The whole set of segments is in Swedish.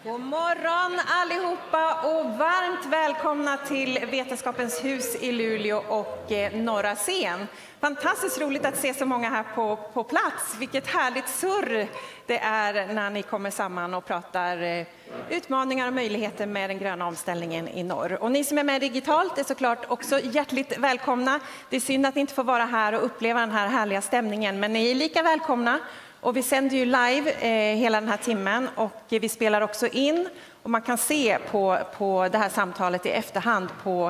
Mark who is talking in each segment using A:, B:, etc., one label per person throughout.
A: God morgon allihopa och varmt välkomna till Vetenskapens hus i Luleå och Norra Scen. Fantastiskt roligt att se så många här på plats. Vilket härligt surr det är när ni kommer samman och pratar utmaningar och möjligheter med den gröna omställningen i norr. Och ni som är med digitalt är såklart också hjärtligt välkomna. Det är synd att ni inte får vara här och uppleva den här härliga stämningen, men ni är lika välkomna. Och vi sänder ju live hela den här timmen och vi spelar också in. Och man kan se på det här samtalet i efterhand på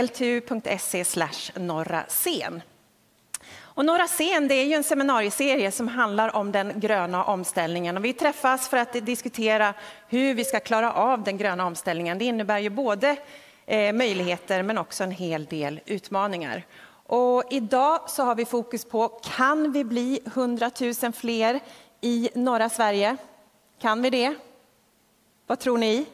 A: ltu.se/Norra Scen. Och Norra Scen, det är ju en seminarieserie som handlar om den gröna omställningen. Och vi träffas för att diskutera hur vi ska klara av den gröna omställningen. Det innebär ju både möjligheter men också en hel del utmaningar. Och idag så har vi fokus på, kan vi bli 100 000 fler i norra Sverige? Kan vi det? Vad tror ni?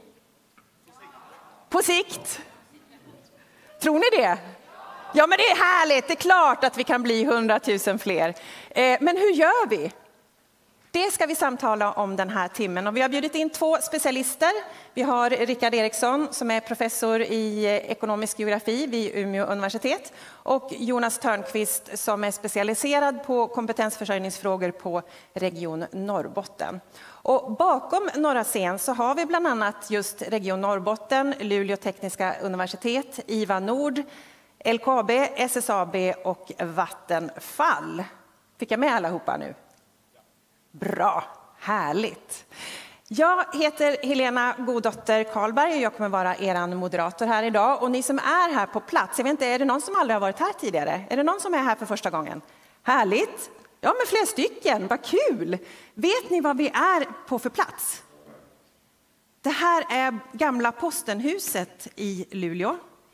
A: På sikt? Tror ni det? Ja, men det är härligt. Det är klart att vi kan bli 100 000 fler. Men hur gör vi? Det ska vi samtala om den här timmen. Och vi har bjudit in två specialister. Vi har Rickard Eriksson som är professor i ekonomisk geografi vid Umeå universitet. Och Jonas Törnqvist som är specialiserad på kompetensförsörjningsfrågor på Region Norrbotten. Och bakom Norra Scen så har vi bland annat just Region Norrbotten, Luleå tekniska universitet, IVA Nord, LKAB, SSAB och Vattenfall. Fick jag med allihopa nu? Bra, härligt. Jag heter Helena Goddotter Karlberg och jag kommer vara er moderator här idag. Och ni som är här på plats, jag vet inte, är det någon som aldrig har varit här tidigare? Är det någon som är här för första gången? Härligt. Ja, men fler stycken, vad kul. Vet ni vad vi är på för plats? Det här är gamla Postenhuset i Luleå.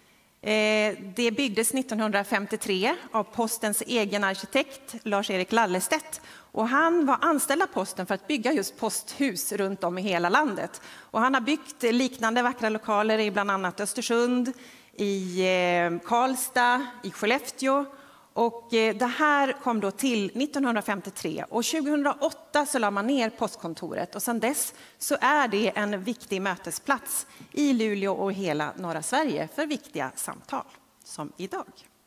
A: Det byggdes 1953 av Postens egen arkitekt Lars-Erik Lallestedt. Och han var anställd av Posten för att bygga just posthus runt om i hela landet. Och han har byggt liknande vackra lokaler i bland annat Östersund, i Karlstad, i Skellefteå. Och det här kom då till 1953 och 2008 så la man ner postkontoret och sedan dess så är det en viktig mötesplats i Luleå och hela norra Sverige för viktiga samtal som idag.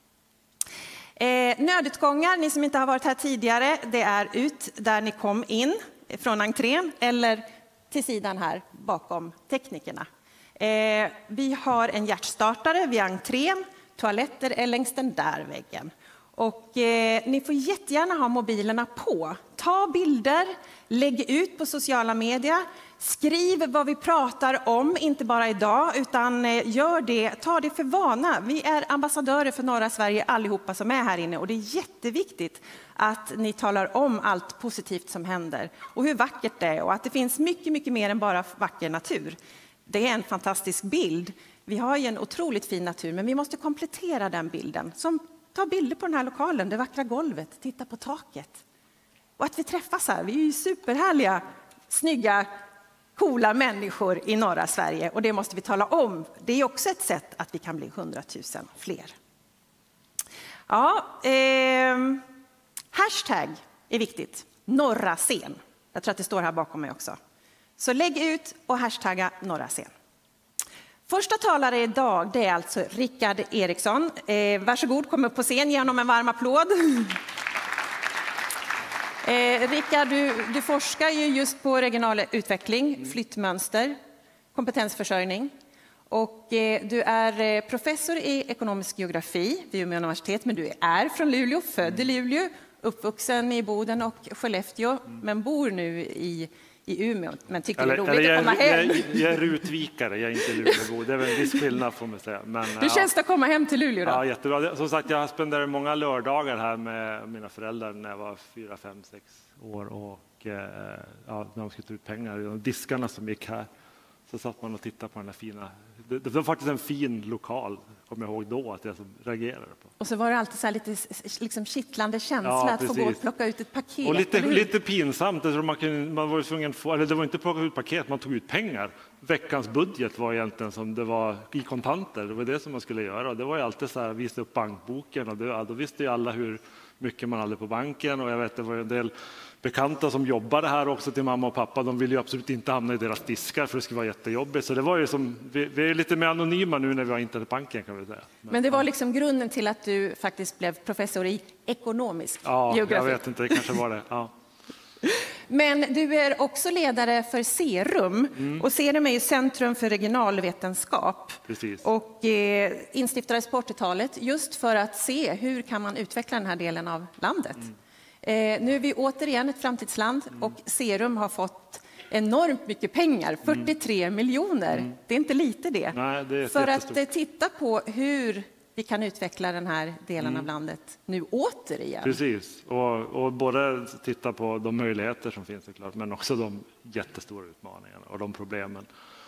A: Nödutgångar, ni som inte har varit här tidigare, det är ut där ni kom in från entrén eller till sidan här bakom teknikerna. Vi har en hjärtstartare vid entrén, toaletter är längs den där väggen. Och ni får jättegärna ha mobilerna på. Ta bilder, lägg ut på sociala medier. Skriv vad vi pratar om, inte bara idag, utan gör det, ta det för vana. Vi är ambassadörer för norra Sverige allihopa som är här inne. Och det är jätteviktigt att ni talar om allt positivt som händer. Och hur vackert det är och att det finns mycket, mycket mer än bara vacker natur. Det är en fantastisk bild. Vi har ju en otroligt fin natur, men vi måste komplettera den bilden. Ta bilder på den här lokalen, det vackra golvet, titta på taket. Och att vi träffas här, vi är ju superhärliga, snygga, coola människor i norra Sverige. Och det måste vi tala om. Det är också ett sätt att vi kan bli 100 000 fler. Ja, hashtag är viktigt. Norra Scen. Jag tror att det står här bakom mig också. Så lägg ut och hashtagga Norra Scen. Första talare idag det är alltså Rickard Eriksson. Varsågod, kom upp på scen, ge honom en varm applåd. Rickard, du forskar ju just på regional utveckling, flyttmönster, kompetensförsörjning. Och du är professor i ekonomisk geografi vid Umeå universitet, men du är från Luleå, född i Luleå, uppvuxen i Boden och Skellefteå, men bor nu i Umeå, men tycker det är roligt att komma hem.
B: Jag är rutvikare, jag är inte Luleåbo. Det är väl en viss skillnad får man säga. Men,
A: hur känns det att komma hem till Luleå då?
B: Ja, jättebra. Som sagt, jag spenderade många lördagar här med mina föräldrar när jag var 4, 5, 6 år. Och när de skulle ta ut pengar, de diskarna som gick här, så satt man och tittade på den här fina. Det var faktiskt en fin lokal, kommer jag ihåg då, att jag reagerade på.
A: Och så var det alltid så här lite liksom kittlande känsla att få gå och plocka ut ett paket.
B: Och lite pinsamt, man var tvungen få, eller det var inte plocka ut paket, man tog ut pengar. Veckans budget var egentligen som det var i kontanter, det var det som man skulle göra. Och det var ju alltid så här, visa upp bankboken och då visste ju alla hur mycket man hade på banken, och jag vet det var en del bekanta som jobbade här också till mamma och pappa. De ville ju absolut inte hamna i deras diskar för det skulle vara jättejobbigt. Så det var ju som, vi är lite mer anonyma nu när vi har internetbanken, kan vi säga.
A: Men det var liksom grunden till att du faktiskt blev professor i ekonomisk geografi.
B: Jag vet inte, det kanske var det. Ja.
A: Men du är också ledare för Cerum, och Cerum är ju Centrum för regionalvetenskap.
B: Precis.
A: Och instiftades på 80-talet just för att se hur kan man utveckla den här delen av landet. Nu är vi återigen ett framtidsland och Cerum har fått enormt mycket pengar, 43 miljoner. Det är inte lite det.
B: Nej, det är
A: för att titta på hur vi kan utveckla den här delen av landet nu återigen.
B: Precis, och både titta på de möjligheter som finns såklart, men också de jättestora utmaningarna och de problemen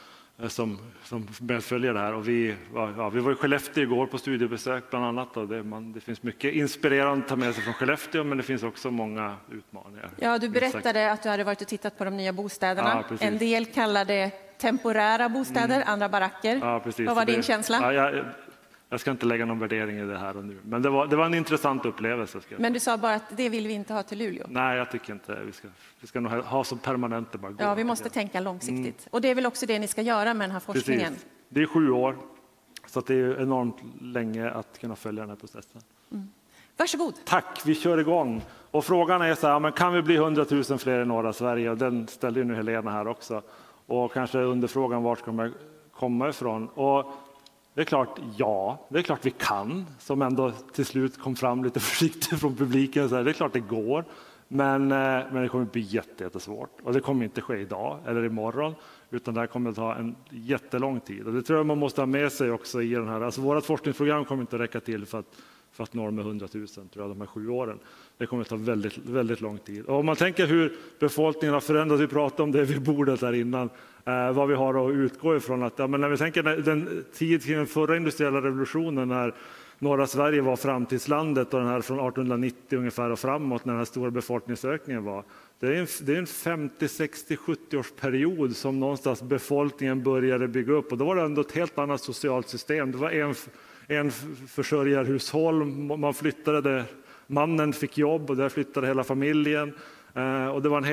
B: som följer det här. Och vi var i Skellefteå igår på studiebesök bland annat. Och det finns mycket inspirerande att ta med sig från Skellefteå, men det finns också många utmaningar.
A: Ja, du berättade att du hade varit och tittat på de nya bostäderna.
B: Ja,
A: en del kallar det temporära bostäder, andra baracker.
B: Ja, precis.
A: Vad var din känsla?
B: Jag ska inte lägga någon värdering i det här och nu, men det var en intressant upplevelse.
A: Men du sa bara att det vill vi inte ha till Luleå.
B: Nej, jag tycker inte. Vi ska nog ha som permanent.
A: Ja, vi måste tänka långsiktigt. Och det är väl också det ni ska göra med den här forskningen.
B: Precis. Det är 7 år, så att det är enormt länge att kunna följa den här processen.
A: Varsågod.
B: Tack, vi kör igång. Och frågan är så här, men kan vi bli 100 000 fler i norra Sverige? Och den ställer ju nu Helena här också. Och kanske under frågan, vart ska man komma ifrån? Och det är klart, det är klart vi kan, som ändå till slut kom fram lite försiktigt från publiken. Så här, det är klart det går, men det kommer bli jättesvårt. Och det kommer inte ske idag eller imorgon, utan det här kommer att ta en jättelång tid. Och det tror jag man måste ha med sig också i den här. Alltså vårt forskningsprogram kommer inte att räcka till för att nå med 100 000, tror jag, de här 7 åren. Det kommer att ta väldigt, väldigt lång tid. Och om man tänker hur befolkningen har förändrats, vi pratade om det vid bordet här innan, vad vi har att utgå ifrån. Att, men när vi tänker den tid till den förra industriella revolutionen, när norra Sverige var framtidslandet och den här från 1890 ungefär och framåt, när den här stora befolkningsökningen var. Det är en 50, 60, 70-årsperiod som någonstans befolkningen började bygga upp. Och då var det ändå ett helt annat socialt system. Det var en försörjarhushåll, man flyttade där mannen fick jobb och där flyttade hela familjen. Och det var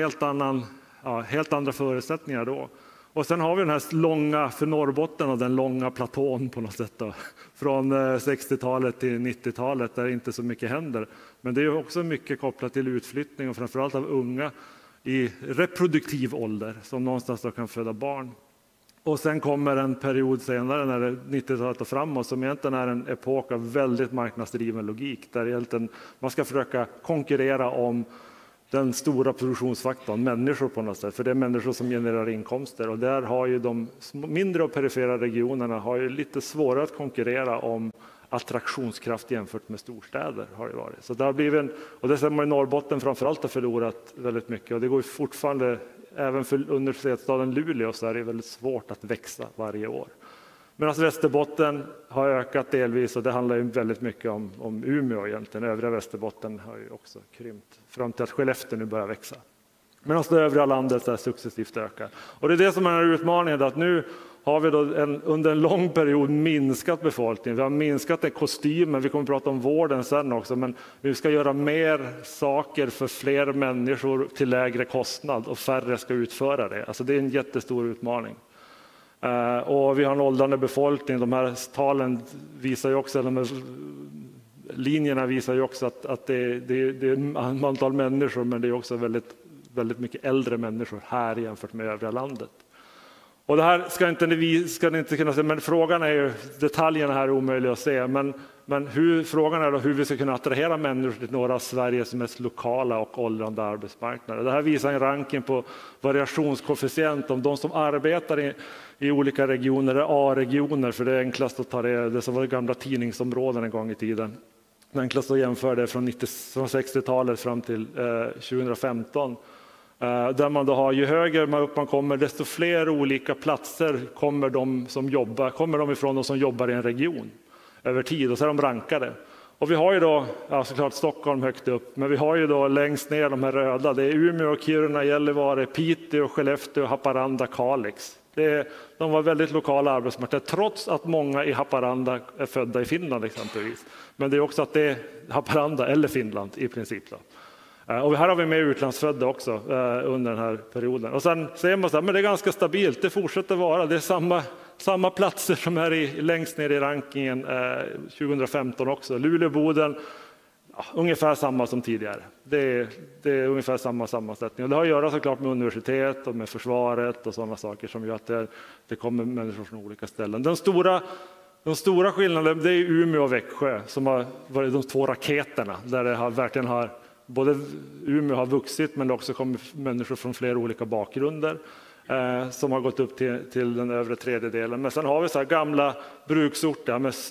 B: helt andra förutsättningar då. Och sen har vi den här långa, för Norrbotten, och den långa platån på något sätt då, från 60-talet till 90-talet där inte så mycket händer. Men det är också mycket kopplat till utflyttning och framförallt av unga i reproduktiv ålder som någonstans då kan föda barn. Och sen kommer en period senare, när det 90-talet och framåt, som egentligen är en epok av väldigt marknadsdriven logik, där egentligen man ska försöka konkurrera om den stora produktionsfaktorn, människor på något sätt, för det är människor som genererar inkomster. Och där har ju de mindre och perifera regionerna har ju lite svårare att konkurrera om attraktionskraft jämfört med storstäder, har det varit. Så det har blivit och det ser man i Norrbotten framförallt har förlorat väldigt mycket, och det går ju fortfarande, även för universitetsstaden Luleå, så är det väldigt svårt att växa varje år. Medan Västerbotten har ökat delvis, och det handlar ju väldigt mycket om Umeå egentligen. Övriga Västerbotten har ju också krympt fram till att Skellefteå nu börjar växa. Medan det övriga landet så successivt ökar. Och det är det som är utmaningen, att nu har vi då under en lång period minskat befolkningen. Vi har minskat den kostymen, vi kommer att prata om vården sen också, men vi ska göra mer saker för fler människor till lägre kostnad, och färre ska utföra det. Alltså det är en jättestor utmaning. Och vi har en åldrande befolkning. De här talen visar ju också, de här linjerna visar ju också att det är ett antal människor, men det är också väldigt, väldigt mycket äldre människor här jämfört med övriga landet. Och det här ska ni inte kunna se, men frågan är ju, detaljerna här är omöjliga att se, men frågan är då hur vi ska kunna attrahera människor till norra Sveriges mest lokala och åldrande arbetsmarknader. Det här visar en ranking på variationskoefficient om de som arbetar i olika regioner, A-regioner, för det är enklast att ta det som var gamla tidningsområden en gång i tiden. Det är enklast att jämföra det från 60-talet fram till 2015. Där man då har, ju högre upp man kommer, desto fler olika platser kommer de ifrån, de som jobbar i en region över tid, och så är de rankade. Och vi har ju då, såklart Stockholm högt upp, men vi har ju då längst ner de här röda, det är Umeå, Kiruna, Gällivare, Piteå, Skellefteå, Haparanda, Kalix. De var väldigt lokala arbetsmarknader, trots att många i Haparanda är födda i Finland exempelvis. Men det är också att det är Haparanda eller Finland i princip. Då. Och här har vi med utlandsfödda också under den här perioden. Och sen ser man att det är ganska stabilt, det fortsätter vara. Det är samma platser som är längst ner i rankingen 2015 också. Luleå, Boden, ungefär samma som tidigare. Det är ungefär samma sammansättning. Och det har att göra såklart med universitet och med försvaret och sådana saker som gör att det kommer människor från olika ställen. Den stora skillnaden det är Umeå och Växjö som har varit de två raketerna där det verkligen har både Umeå har vuxit men det också kommit människor från flera olika bakgrunder som har gått upp till den övre tredjedelen. Men sen har vi så här gamla bruksorter med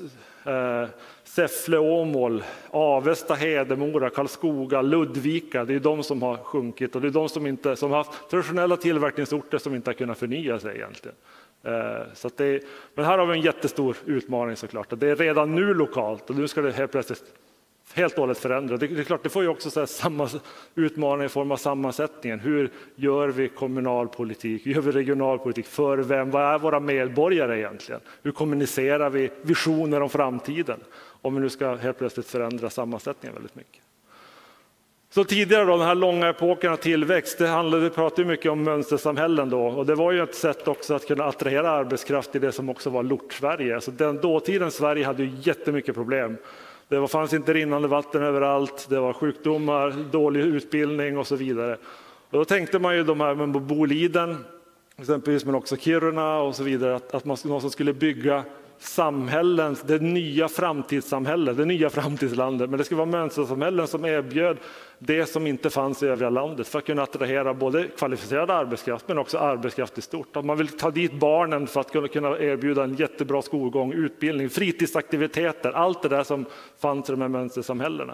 B: Säffle, Åmål, Avesta, Hedemora, Karlskoga, Ludvika. Det är de som har sjunkit och det är de som har haft traditionella tillverkningsorter som inte har kunnat förnya sig egentligen. Så men här har vi en jättestor utmaning såklart. Det är redan nu lokalt och nu ska det helt plötsligt helt och hållet förändra. Det är klart, det får ju också så här samma utmaning i form av sammansättningen. Hur gör vi kommunalpolitik? Hur gör vi regionalpolitik? För vem? Vad är våra medborgare egentligen? Hur kommunicerar vi visioner om framtiden? Om vi nu ska helt plötsligt förändra sammansättningen väldigt mycket. Så tidigare då, den här långa epoken av tillväxt, vi pratade ju mycket om mönstersamhällen då. Och det var ju ett sätt också att kunna attrahera arbetskraft i det som också var lort-Sverige. Alltså den dåtidens Sverige hade ju jättemycket problem. Det fanns inte rinnande vatten överallt, det var sjukdomar, dålig utbildning och så vidare. Och då tänkte man ju de här med Boliden, exempelvis, men också Kiruna och så vidare, att man skulle bygga samhällen, det nya framtidssamhället, det nya framtidslandet. Men det skulle vara mönstersamhällen som erbjöd det som inte fanns i övriga landet för att kunna attrahera både kvalificerad arbetskraft men också arbetskraft i stort. Att man vill ta dit barnen för att kunna erbjuda en jättebra skolgång, utbildning, fritidsaktiviteter, allt det där som fanns i de här mönstersamhällena.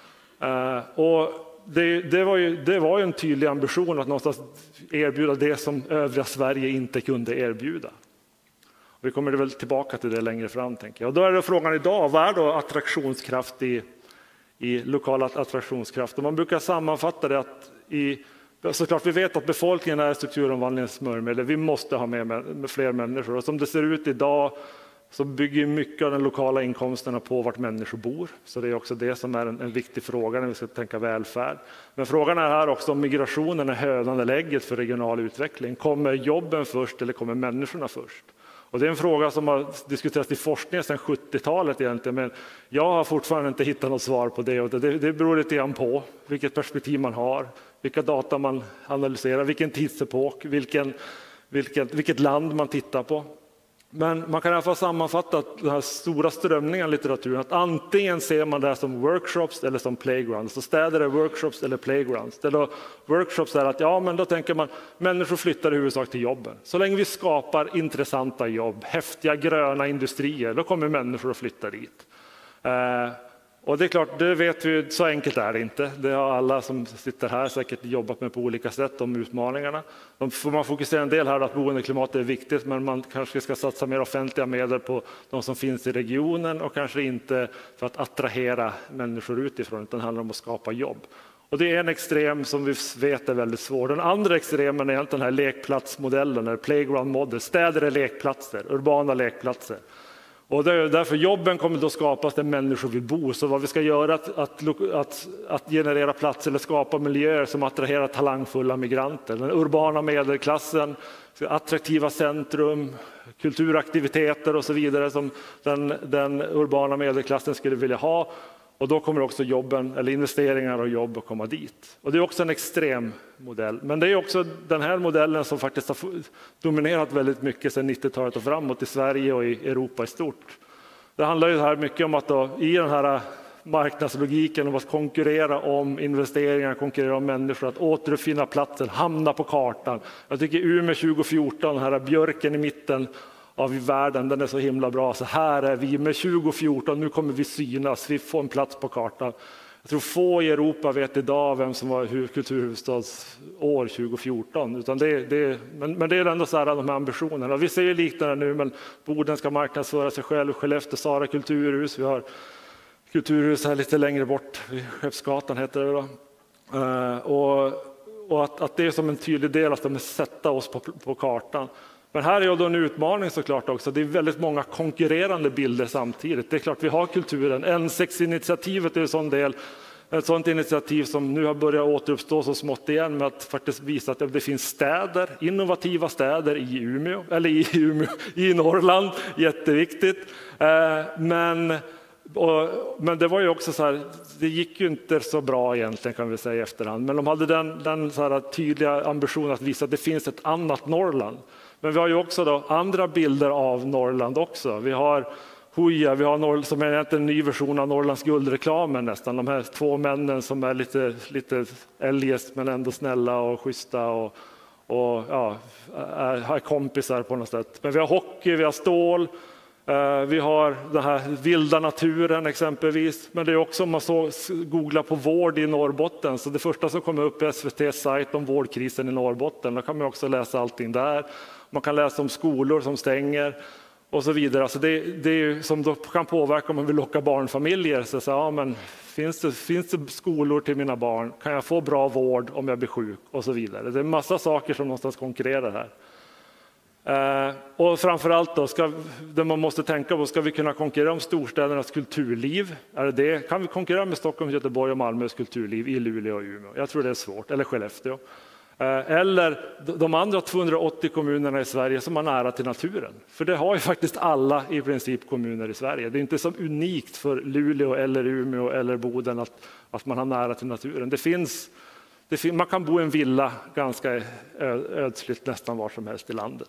B: Och det var ju en tydlig ambition att någonstans erbjuda det som övriga Sverige inte kunde erbjuda. Vi kommer väl tillbaka till det längre fram, tänker jag. Och då är det frågan idag, vad är då attraktionskraft i lokal attraktionskraft? Och man brukar sammanfatta det att såklart vi vet att befolkningen är strukturomvandlingens smörjmedel. Vi måste ha med fler människor. Och som det ser ut idag så bygger mycket av den lokala inkomsterna på vart människor bor. Så det är också det som är en viktig fråga när vi ska tänka välfärd. Men frågan är här också om migrationen är hönan eller ägget för regional utveckling. Kommer jobben först eller kommer människorna först? Och det är en fråga som har diskuterats i forskningen sedan 70-talet egentligen, men jag har fortfarande inte hittat något svar på det. Och det beror lite grann på vilket perspektiv man har, vilka data man analyserar, vilken tidsepok, vilket land man tittar på. Men man kan i alla fall sammanfatta den här stora strömningen i litteraturen att antingen ser man det som workshops eller som playgrounds. Så städer är workshops eller playgrounds. Workshops är att men då tänker man människor flyttar i huvudsak till jobben. Så länge vi skapar intressanta jobb, häftiga gröna industrier, då kommer människor att flytta dit. Och det är klart, det vet vi, så enkelt är det inte. Det har alla som sitter här säkert jobbat med på olika sätt om utmaningarna. Man fokuserar en del här att boendeklimatet är viktigt, men man kanske ska satsa mer offentliga medel på de som finns i regionen och kanske inte för att attrahera människor utifrån, utan det handlar om att skapa jobb. Och det är en extrem som vi vet är väldigt svår. Den andra extremen är egentligen den här lekplatsmodellen, eller playground model. Städer är lekplatser, urbana lekplatser. Och därför jobben kommer då skapas där människor vill bo. Så vad vi ska göra att generera platser eller skapa miljöer som attraherar talangfulla migranter. Den urbana medelklassen, attraktiva centrum, kulturaktiviteter och så vidare som den urbana medelklassen skulle vilja ha. Och då kommer också jobben, eller investeringar och jobb att komma dit. Och det är också en extrem modell. Men det är också den här modellen som faktiskt har dominerat väldigt mycket sedan 90-talet och framåt i Sverige och i Europa i stort. Det handlar ju här mycket om att då, i den här marknadslogiken om att konkurrera om investeringar, konkurrera om människor, att återuppfinna platsen, hamna på kartan. Jag tycker Umeå 2014, den här björken i mitten av världen, den är så himla bra. Så här är vi med 2014, nu kommer vi synas, vi får en plats på kartan. Jag tror få i Europa vet idag vem som var kulturhuvudstadsår 2014. Utan men det är ändå så här de här ambitionerna. Vi ser ju liknande nu, men Boden ska marknadsföra sig själv, Skellefteå Sara kulturhus, vi har kulturhus här lite längre bort, Skeppsgatan heter det då. Och att det är som en tydlig del att de sätta oss på kartan. Men här är ju då en utmaning såklart också. Det är väldigt många konkurrerande bilder samtidigt. Det är klart vi har kulturen. N6-initiativet är en sån del. Ett sådant initiativ som nu har börjat återuppstå så smått igen med att faktiskt visa att det finns städer, innovativa städer i Norrland, jätteviktigt. Men det var ju också så här, det gick ju inte så bra egentligen kan vi säga i efterhand. Men de hade den så här tydliga ambitionen att visa att det finns ett annat Norrland. Men vi har ju också då andra bilder av Norrland också. Vi har Hooja, vi har som är en ny version av Norrlands guldreklamen nästan. De här två männen som är lite eljest men ändå snälla och schyssta och ja, är kompisar på något sätt. Men vi har hockey, vi har stål, vi har den här vilda naturen exempelvis. Men det är också om man googlar på vård i Norrbotten. Så det första som kommer upp är SVT:s sajt om vårdkrisen i Norrbotten. Då kan man också läsa allting där. Man kan läsa om skolor som stänger. Och så vidare. Alltså det som då kan påverka om man vill locka barnfamiljer. Så ja, men finns det skolor till mina barn? Kan jag få bra vård om jag blir sjuk? Och så vidare. Det är en massa saker som någonstans konkurrerar här. Och framförallt då, det man måste tänka på, ska vi kunna konkurrera om storstädernas kulturliv? Kan vi konkurrera med Stockholm, Göteborg och Malmös kulturliv i Luleå och Umeå? Jag tror det är svårt. Eller Skellefteå. Eller de andra 280 kommunerna i Sverige som har nära till naturen. För det har ju faktiskt alla i princip kommuner i Sverige. Det är inte så unikt för Luleå eller Umeå eller Boden att man har nära till naturen. Man kan bo i en villa ganska ödsligt nästan var som helst i landet.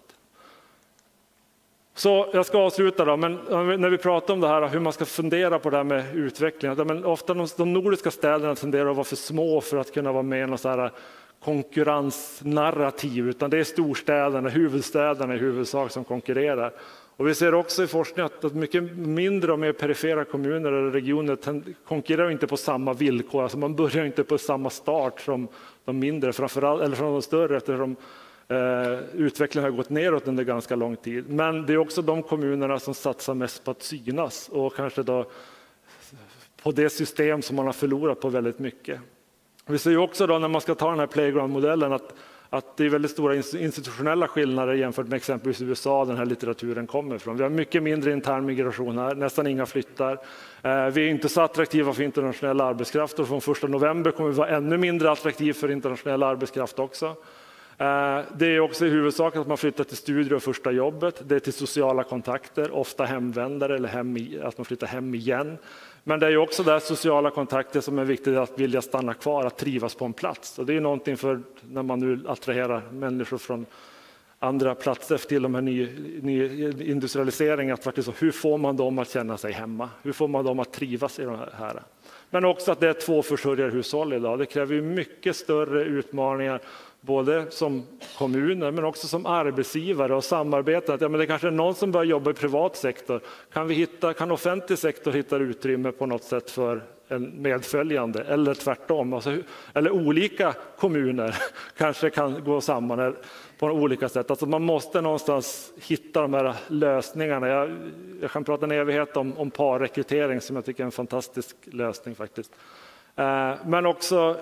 B: Så jag ska avsluta då, men när vi pratar om det här hur man ska fundera på det här med utveckling. Men ofta de nordiska städerna tenderar att vara för små för att kunna vara med i någon så här konkurrensnarrativ, utan det är storstäderna, huvudstäderna i huvudsak som konkurrerar. Och vi ser också i forskning att mycket mindre och mer perifera kommuner eller regioner konkurrerar inte på samma villkor. Alltså man börjar inte på samma start som de mindre, framförallt, eller från de större, eftersom utvecklingen har gått neråt under ganska lång tid. Men det är också de kommunerna som satsar mest på att synas och kanske då på det system som man har förlorat på väldigt mycket. Vi ser ju också då när man ska ta den här playground-modellen att det är väldigt stora institutionella skillnader jämfört med exempelvis USA, den här litteraturen kommer ifrån. Vi har mycket mindre intern migration här, nästan inga flyttar. Vi är inte så attraktiva för internationell arbetskraft och från 1 november kommer vi vara ännu mindre attraktiv för internationell arbetskraft också. Det är också i huvudsak att man flyttar till studier och första jobbet, det är till sociala kontakter, ofta hemvändare eller att man flyttar hem igen. Men det är också där sociala kontakter som är viktigt att vilja stanna kvar, att trivas på en plats. Och det är någonting för när man nu attraherar människor från andra platser till de här ny industrialisering, att faktiskt hur får man dem att känna sig hemma? Hur får man dem att trivas i de här? Men också att det är 2 försörjarhushåll idag. Det kräver ju mycket större utmaningar både som kommuner men också som arbetsgivare och samarbete. Ja, men det kanske är någon som börjar jobba i privat sektor. Kan offentlig sektor hitta utrymme på något sätt för en medföljande eller tvärtom? Alltså, eller olika kommuner kanske kan gå samman på olika sätt. Alltså man måste någonstans hitta de här lösningarna. Jag kan prata en evighet om parrekrytering som jag tycker är en fantastisk lösning faktiskt. Men också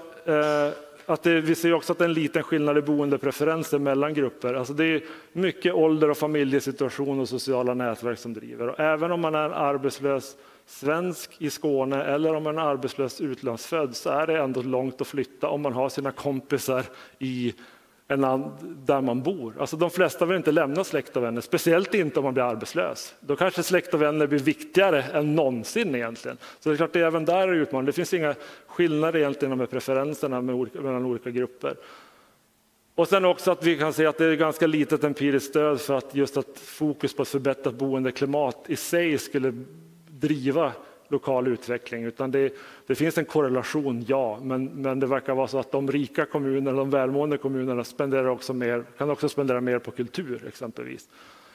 B: vi ser också att det är en liten skillnad i boendepreferenser mellan grupper. Alltså det är mycket ålder och familjesituation och sociala nätverk som driver. Och även om man är arbetslös svensk i Skåne eller om man är arbetslös utlandsfödd så är det ändå långt att flytta om man har sina kompisar i där man bor. Alltså de flesta vill inte lämna släkt och vänner, speciellt inte om man blir arbetslös. Då kanske släkt och vänner blir viktigare än någonsin egentligen. Så det är klart, det är även där är utmaning. Det finns inga skillnader egentligen med preferenserna mellan olika grupper. Och sen också att vi kan se att det är ganska litet empiriskt stöd för att just att fokus på ett förbättrat boendeklimat i sig skulle driva lokal utveckling, utan det finns en korrelation, ja, men det verkar vara så att de rika kommunerna, de välmående kommunerna kan också spendera mer på kultur exempelvis.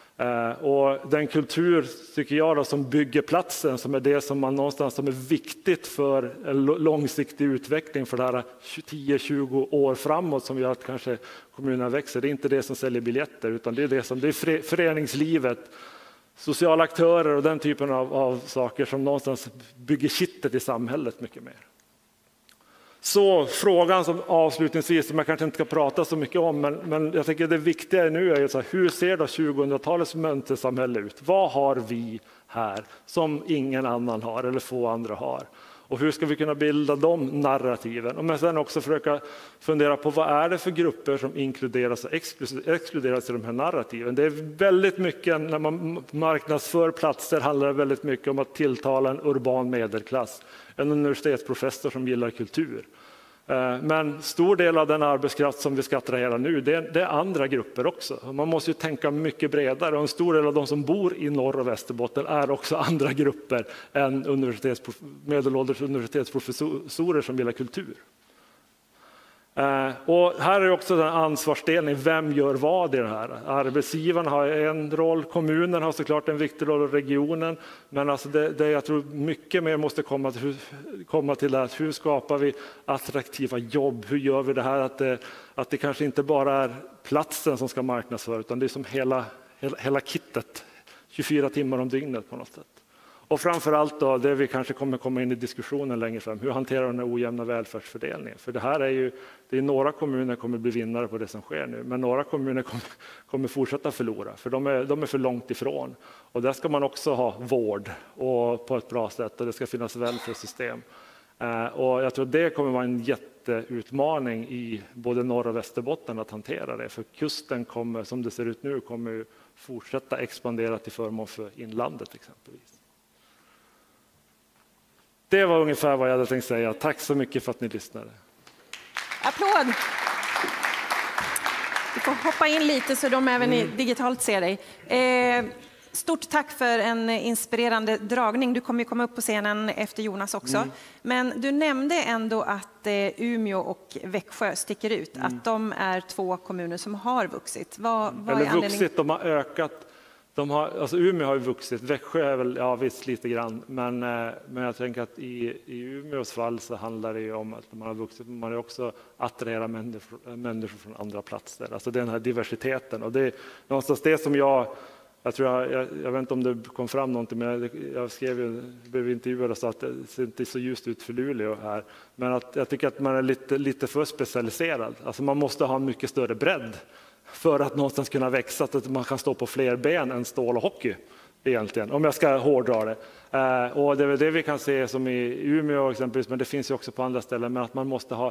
B: Och den kultur tycker jag då, som bygger platsen, som är det som man någonstans som är viktigt för en långsiktig utveckling för det här 10-20 år framåt som gör att kanske kommunerna växer. Det är inte det som säljer biljetter, utan det är föreningslivet, sociala aktörer och den typen av saker som någonstans bygger kittet i samhället mycket mer. Så frågan som avslutningsvis, som jag kanske inte ska prata så mycket om, men jag tycker det viktiga nu är ju så här, hur ser då 2000-talets mönstersamhälle ut? Vad har vi här som ingen annan har eller få andra har? Och hur ska vi kunna bilda de narrativen? Men sen också försöka fundera på vad är det för grupper som inkluderas och exkluderas i de här narrativen. Det är väldigt mycket, när man marknadsför platser handlar det väldigt mycket om att tilltala en urban medelklass. En universitetsprofessor som gillar kultur. Men stor del av den arbetskraft som vi ska attrahera nu, det är andra grupper också. Man måste ju tänka mycket bredare, och en stor del av de som bor i Norr- och Västerbotten är också andra grupper än medelålders universitetsprofessorer som gillar kultur. Och här är också den ansvarsdelning, vem gör vad i det här? Arbetsgivaren har en roll, kommunen har såklart en viktig roll, och regionen. Men alltså det jag tror mycket mer måste komma till att hur skapar vi attraktiva jobb? Hur gör vi det här att det kanske inte bara är platsen som ska marknadsföras, utan det är som hela kittet, 24 timmar om dygnet på något sätt. Och framförallt då, det vi kanske kommer komma in i diskussionen längre fram, hur hanterar den ojämna välfärdsfördelningen? För det här är ju, det är några kommuner kommer bli vinnare på det som sker nu, men några kommuner kommer fortsätta förlora, för de är för långt ifrån. Och där ska man också ha vård och på ett bra sätt, och det ska finnas välfärdssystem. Och jag tror det kommer vara en jätteutmaning i både Norr- och Västerbotten att hantera det, för kusten kommer, som det ser ut nu, kommer ju fortsätta expandera till förmån för inlandet exempelvis. Det var ungefär vad jag hade tänkt säga. Tack så mycket för att ni lyssnade.
A: Applåd! Du får hoppa in lite så de även digitalt ser dig. Stort tack för en inspirerande dragning. Du kommer ju komma upp på scenen efter Jonas också. Men du nämnde ändå att Umeå och Växjö sticker ut. Att de är två kommuner som har vuxit. Vad är anledningen?
B: Vuxit, de har ökat. Alltså Umeå har ju vuxit, Växjö är väl visst lite grann, men jag tänker att i Umeås fall så handlar det ju om att man har vuxit, man har också attraherat människor från andra platser, alltså den här diversiteten, och det är någonstans det som jag vet inte om det kom fram någonting, men jag blev intervjuad och sa att det ser inte så ljust ut för Luleå här, men att jag tycker att man är lite för specialiserad, alltså man måste ha en mycket större bredd för att någonstans kunna växa, så att man kan stå på fler ben än stål och hockey egentligen, om jag ska hårdra det. Och det är det vi kan se som i Umeå exempelvis, men det finns ju också på andra ställen, men att man måste ha,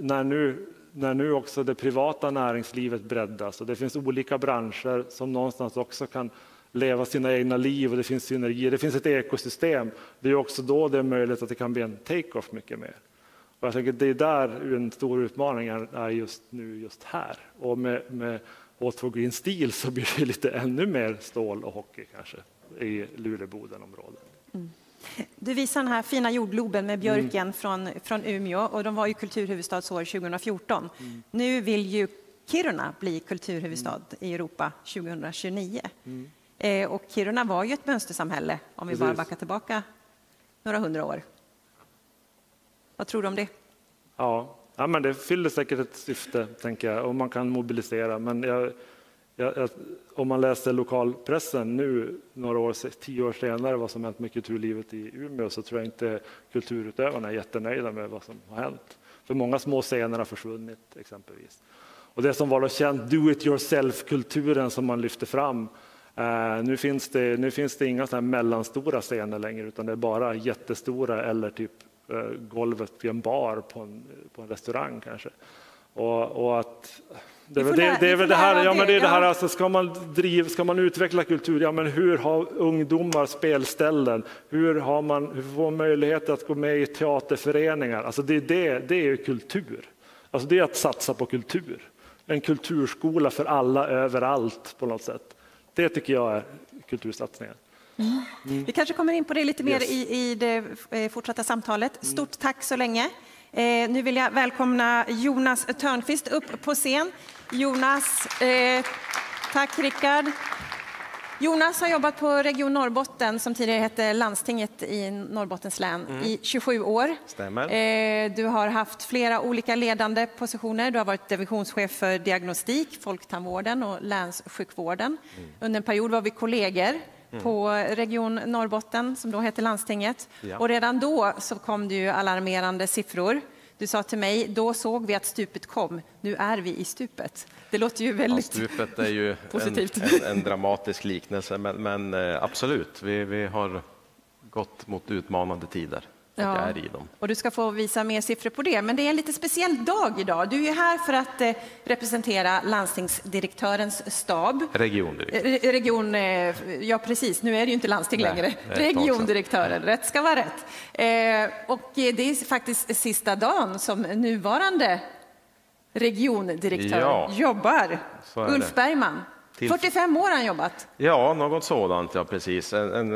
B: när nu också det privata näringslivet breddas och det finns olika branscher som någonstans också kan leva sina egna liv, och det finns synergier, det finns ett ekosystem, det är också då det är möjligt att det kan bli en take-off mycket mer. Och jag tänker att det är där en stor utmaning är just här. Och med H2 Green Steel så blir det lite ännu mer stål och hockey kanske i Luleå-Boden-området.
A: Du visar den här fina jordgloben med björken från Umeå, och de var ju kulturhuvudstadsår 2014. Nu vill ju Kiruna bli kulturhuvudstad i Europa 2029. Och Kiruna var ju ett mönstersamhälle om vi bara backar tillbaka några hundra år. Vad tror du om det? Ja,
B: men det fyller säkert ett syfte, tänker jag, och man kan mobilisera. Men om man läser lokalpressen nu, 10 år senare, vad som hänt med kulturlivet i Umeå, så tror jag inte kulturutövarna är jättenöjda med vad som har hänt. För många små scener har försvunnit exempelvis. Och det som var då känt, do-it-yourself-kulturen som man lyfte fram, nu finns det inga sådana mellanstora scener längre, utan det är bara jättestora eller typ golvet vid en bar på en restaurang kanske. Och att det är väl det här, ja men det är det här, alltså ska man utveckla kultur, ja men hur har ungdomar spelställen, hur får möjlighet att gå med i teaterföreningar, alltså det är ju kultur. Alltså det är att satsa på kultur. En kulturskola för alla överallt på något sätt. Det tycker jag är kultursatsningar.
A: Vi kanske kommer in på det lite mer i det fortsatta samtalet. Stort tack så länge. Nu vill jag välkomna Jonas Törnqvist upp på scen. Jonas, tack Rickard. Jonas har jobbat på Region Norrbotten, som tidigare hette Landstinget i Norrbottens län, i 27 år.
C: Stämmer.
A: Du har haft flera olika ledande positioner. Du har varit divisionschef för diagnostik, folktandvården och länssjukvården. Under en period var vi kollegor på Region Norrbotten, som då hette Landstinget. Ja. Och redan då så kom det ju alarmerande siffror. Du sa till mig, då såg vi att stupet kom, nu är vi i stupet. Det låter ju väldigt
C: stupet är ju
A: positivt.
C: en dramatisk liknelse, men absolut, vi har gått mot utmanande tider.
A: Ja,
C: är i dem.
A: Och du ska få visa mer siffror på det. Men det är en lite speciell dag idag. Du är här för att representera landstingsdirektörens stab.
C: Regiondirektör.
A: Ja, precis. Nu är det ju inte landsting längre. Regiondirektören, rätt ska vara rätt. Och det är faktiskt sista dagen som nuvarande regiondirektör jobbar. Ulf Bergman. 45 år har han jobbat.
C: Ja, något sådant, ja precis.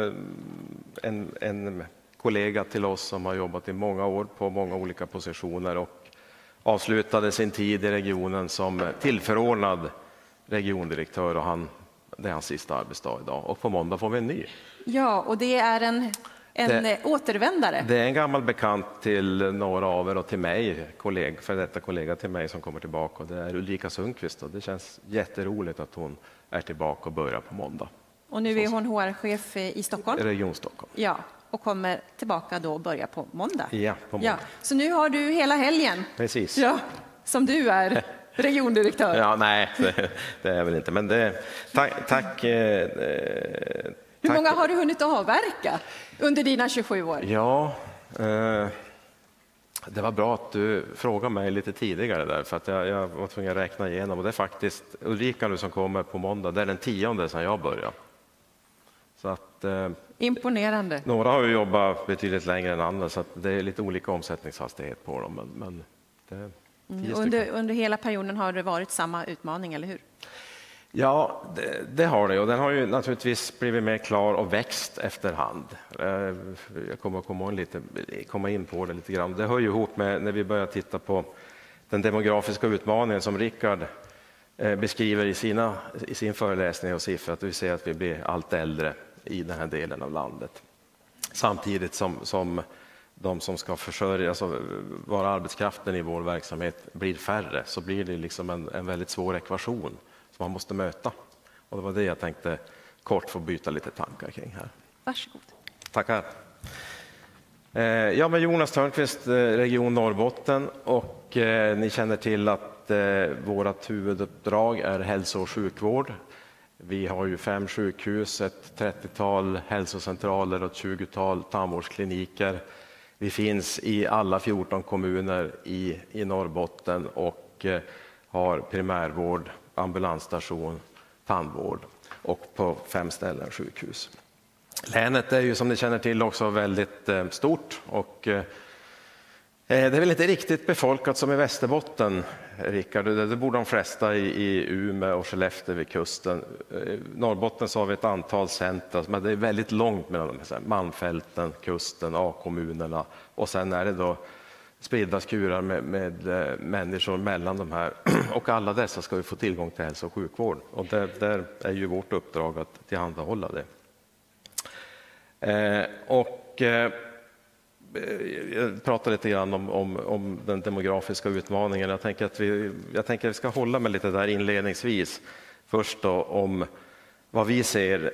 C: En kollega till oss som har jobbat i många år på många olika positioner och avslutade sin tid i regionen som tillförordnad regiondirektör, och det är hans sista arbetsdag idag. Och på måndag får vi en ny.
A: Ja, och det är en återvändare.
C: Det är en gammal bekant till några av er och till mig, för detta kollega till mig som kommer tillbaka. Och det är Ulrika Sundqvist, och det känns jätteroligt att hon är tillbaka och börjar på måndag.
A: Och nu är hon HR-chef i Stockholm.
C: Region Stockholm.
A: Ja. Och kommer tillbaka då och börjar på måndag.
C: Ja, på måndag.
A: Ja, så nu har du hela helgen.
C: Precis.
A: Ja, som du är regiondirektör.
C: Ja, nej, det är väl inte. Men tack.
A: Hur många har du hunnit avverka under dina 27 år?
C: Ja, det var bra att du frågade mig lite tidigare där, för att jag var tvungen att räkna igenom. Och det är faktiskt Ulrika nu som kommer på måndag. Det är den 10:e sedan jag började. Så att,
A: imponerande.
C: Några har ju jobbat betydligt längre än andra, så att det är lite olika omsättningshastighet på dem. Men det
A: under hela perioden har det varit samma utmaning, eller hur?
C: Ja, det har det, och den har ju naturligtvis blivit mer klar och växt efterhand. Jag kommer att komma in på det lite grann. Det hör ju ihop med när vi börjar titta på den demografiska utmaningen som Rickard beskriver i sin föreläsning och siffror, att vi ser att vi blir allt äldre i den här delen av landet. Samtidigt som de som ska försörja, alltså vara arbetskraften i vår verksamhet, blir färre, så blir det liksom en väldigt svår ekvation som man måste möta. Och det var det jag tänkte kort få byta lite tankar kring här.
A: Varsågod.
C: Tackar. Ja, men Jonas Törnqvist, Region Norrbotten, och ni känner till att vårt huvuduppdrag är hälso- och sjukvård. Vi har ju 5 sjukhus, ett 30-tal hälsocentraler och ett 20-tal tandvårdskliniker. Vi finns i alla 14 kommuner i Norrbotten och har primärvård, ambulansstation, tandvård och på 5 ställen sjukhus. Länet är ju som ni känner till också väldigt stort, och det är väl inte riktigt befolkat som i Västerbotten, Rickard. Det bor de flesta i Umeå och Skellefteå vid kusten. I Norrbotten så har vi ett antal centra, men det är väldigt långt mellan Malmfälten, kusten, A-kommunerna, och sen är det då spridda skurar med människor mellan de här. Och alla dessa ska vi få tillgång till hälso- och sjukvård, och där är ju vårt uppdrag att tillhandahålla det. Jag pratar lite grann om den demografiska utmaningen. Jag tänker att vi ska hålla med lite där inledningsvis. Först då om vad vi ser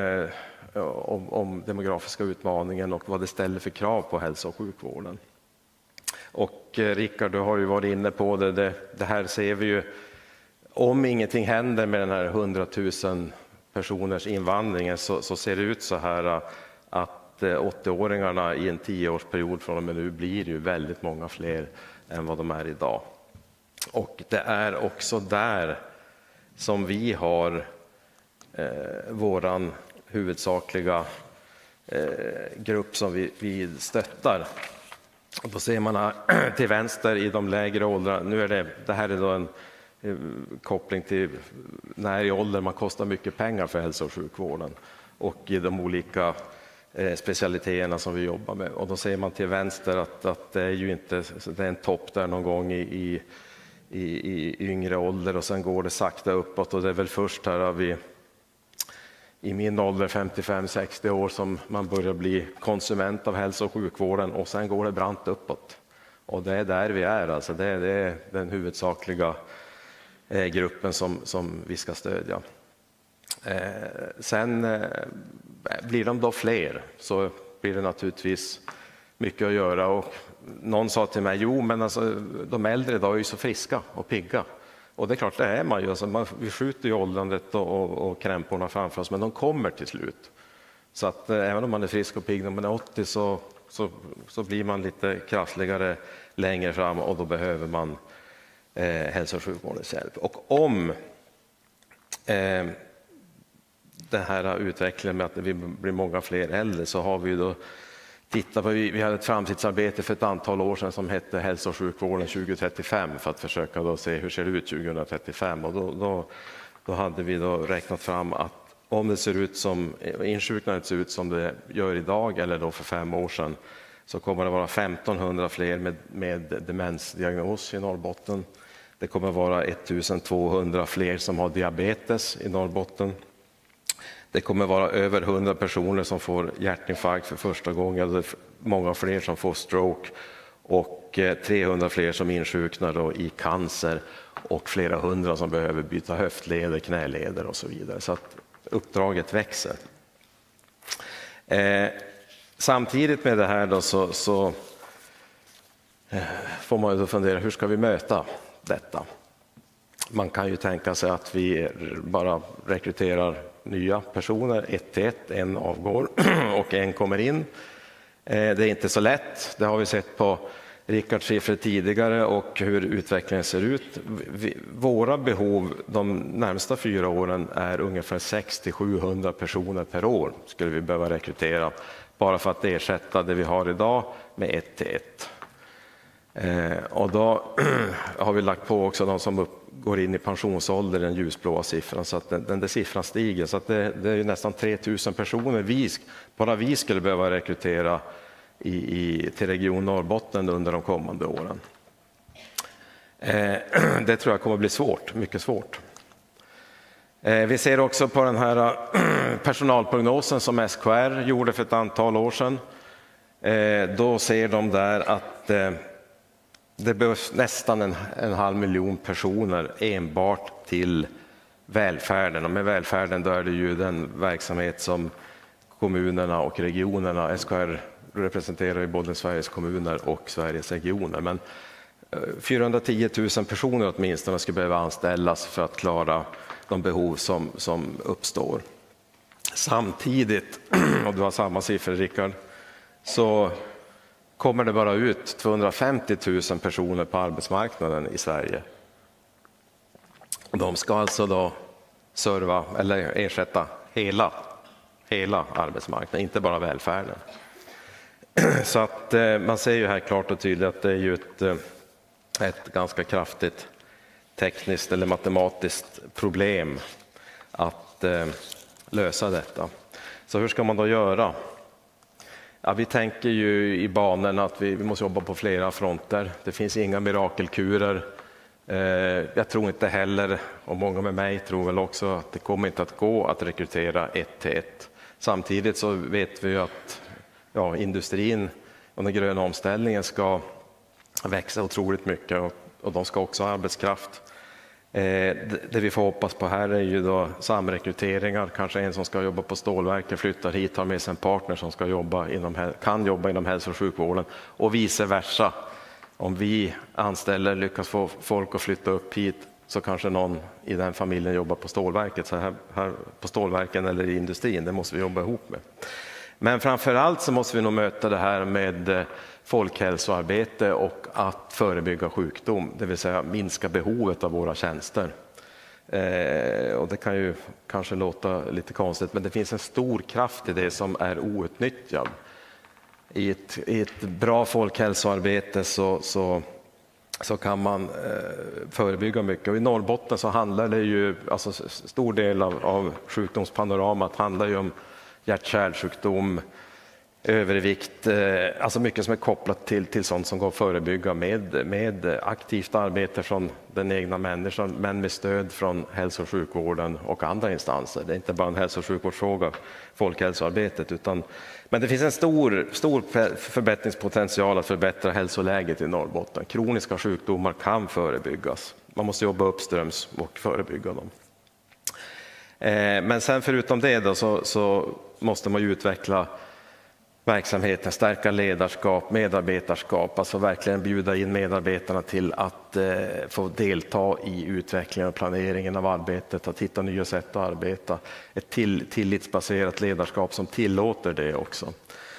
C: om demografiska utmaningen och vad det ställer för krav på hälso- och sjukvården. Och Rickard, du har ju varit inne på det. Det här ser vi ju, om ingenting händer med den här 100 000 personers invandringen, så ser det ut så här att 80-åringarna i en 10-årsperiod från och med nu blir ju väldigt många fler än vad de är idag. Och det är också där som vi har våran huvudsakliga grupp som vi stöttar. Och då ser man här, till vänster i de lägre åldrarna, nu är det här är då en koppling till när i ålder man kostar mycket pengar för hälso- och sjukvården och i de olika specialiteterna som vi jobbar med. Och då ser man till vänster att det är ju inte, det är en topp där någon gång i yngre ålder, och sen går det sakta uppåt, och det är väl först här i min ålder 55-60 år som man börjar bli konsument av hälso- och sjukvården, och sen går det brant uppåt. Och det är där vi är, alltså det är den huvudsakliga gruppen som vi ska stödja. Sen blir de då fler, så blir det naturligtvis mycket att göra. Och någon sa till mig, jo men alltså, de äldre idag är ju så friska och pigga. Och det är klart, det är man ju. Alltså, vi skjuter ju åldrandet och krämporna framför oss, men de kommer till slut. Så att även om man är frisk och pigg när man är 80 så blir man lite krassligare längre fram och då behöver man hälso- och sjukvårdens hjälp. Och om den här utvecklingen med att vi blir många fler äldre så har vi då tittat på, vi hade ett framtidsarbete för ett antal år sedan som hette hälso- och sjukvården 2035 för att försöka då se hur det ser ut 2035 och då hade vi då räknat fram att om det ser ut som insjuknandet ser ut som det gör idag eller då för 5 år sedan så kommer det vara 1500 fler med demensdiagnos i Norrbotten. Det kommer vara 1200 fler som har diabetes i Norrbotten. Det kommer vara över 100 personer som får hjärtinfarkt för första gången, många fler som får stroke och 300 fler som insjuknar då i cancer och flera hundra som behöver byta höftleder, knäleder och så vidare. Så att uppdraget växer. Samtidigt med det här då så får man ju då fundera, hur ska vi möta detta? Man kan ju tänka sig att vi bara rekryterar nya personer, 1 till 1, en avgår och en kommer in. Det är inte så lätt, det har vi sett på Rickards siffror tidigare och hur utvecklingen ser ut. Våra behov de närmsta 4 åren är ungefär 600-700 personer per år skulle vi behöva rekrytera bara för att ersätta det vi har idag med 1 till 1. Och då har vi lagt på också de som går in i pensionsålder, den ljusblåa siffran, så att den där siffran stiger. Så att det är nästan 3000 personer bara vi skulle behöva rekrytera till Region Norrbotten under de kommande åren. Det tror jag kommer bli svårt, mycket svårt. Vi ser också på den här personalprognosen som SKR gjorde för ett antal år sedan. Då ser de där att det behövs nästan en 500 000 personer enbart till välfärden. Och med välfärden då är det ju den verksamhet som kommunerna och regionerna, SKR representerar ju både Sveriges kommuner och Sveriges regioner. Men 410 000 personer åtminstone skulle behöva anställas för att klara de behov som uppstår. Samtidigt, och du har samma siffror Rickard, så kommer det bara ut 250 000 personer på arbetsmarknaden i Sverige. De ska alltså då serva eller ersätta hela arbetsmarknaden, inte bara välfärden. Så att man ser ju här klart och tydligt att det är ju ett ganska kraftigt tekniskt eller matematiskt problem att lösa detta. Så hur ska man då göra? Ja, vi tänker ju i banan att vi måste jobba på flera fronter. Det finns inga mirakelkurer. Jag tror inte heller, och många med mig tror väl också, att det kommer inte att gå att rekrytera 1 till 1. Samtidigt så vet vi ju att industrin och den gröna omställningen ska växa otroligt mycket och de ska också ha arbetskraft. Det vi får hoppas på här är ju då samrekryteringar, kanske en som ska jobba på stålverket flyttar hit, har med sig en partner som kan jobba inom hälso- och sjukvården och vice versa. Om vi anställer, lyckas få folk att flytta upp hit, så kanske någon i den familjen jobbar på stålverket, så här på stålverken eller i industrin, det måste vi jobba ihop med. Men framförallt så måste vi nog möta det här med folkhälsoarbete och att förebygga sjukdom, det vill säga minska behovet av våra tjänster. Och det kan ju kanske låta lite konstigt, men det finns en stor kraft i det som är outnyttjad. I ett bra folkhälsoarbete så kan man förebygga mycket. Och i Norrbotten så handlar det ju, alltså stor del av sjukdomspanoramat handlar ju om hjärt-kärlsjukdom, övervikt, alltså mycket som är kopplat till sånt som går att förebygga med aktivt arbete från den egna människan, men med stöd från hälso- och sjukvården och andra instanser. Det är inte bara en hälso- och sjukvårdsfråga, folkhälsoarbetet, men det finns en stor förbättringspotential att förbättra hälsoläget i Norrbotten. Kroniska sjukdomar kan förebyggas. Man måste jobba uppströms och förebygga dem. Men sen förutom det då, så måste man ju utveckla verksamheten, stärka ledarskap, medarbetarskap, alltså verkligen bjuda in medarbetarna till att få delta i utvecklingen och planeringen av arbetet, att hitta nya sätt att arbeta. Ett tillitsbaserat ledarskap som tillåter det också.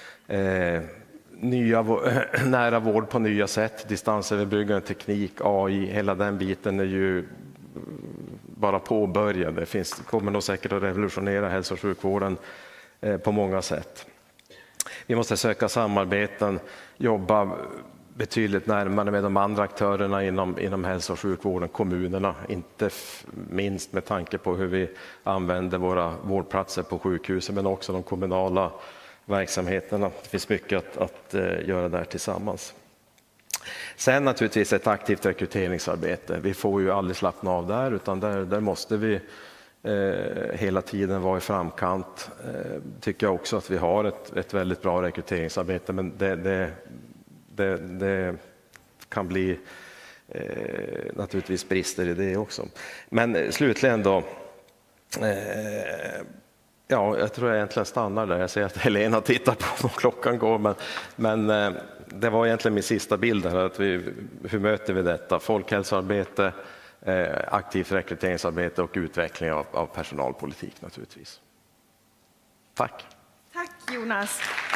C: Nära vård på nya sätt, distansöverbryggande teknik, AI, hela den biten är ju bara påbörjad. Det kommer nog säkert att revolutionera hälso- och sjukvården på många sätt. Vi måste söka samarbeten, jobba betydligt närmare med de andra aktörerna inom hälso- och sjukvården, kommunerna, inte minst med tanke på hur vi använder våra vårdplatser på sjukhusen, men också de kommunala verksamheterna. Det finns mycket att göra där tillsammans. Sen naturligtvis ett aktivt rekryteringsarbete. Vi får ju aldrig slappna av där, utan där måste vi hela tiden vara i framkant. Tycker jag också att vi har ett väldigt bra rekryteringsarbete, men det kan bli naturligtvis brister i det också. Men slutligen då, ja, jag tror jag egentligen stannar där. Jag ser att Helena tittar på om klockan går, men det var egentligen min sista bild här, att hur möter vi detta? Folkhälsoarbete, aktivt rekryteringsarbete och utveckling av personalpolitik naturligtvis. Tack.
A: Tack Jonas.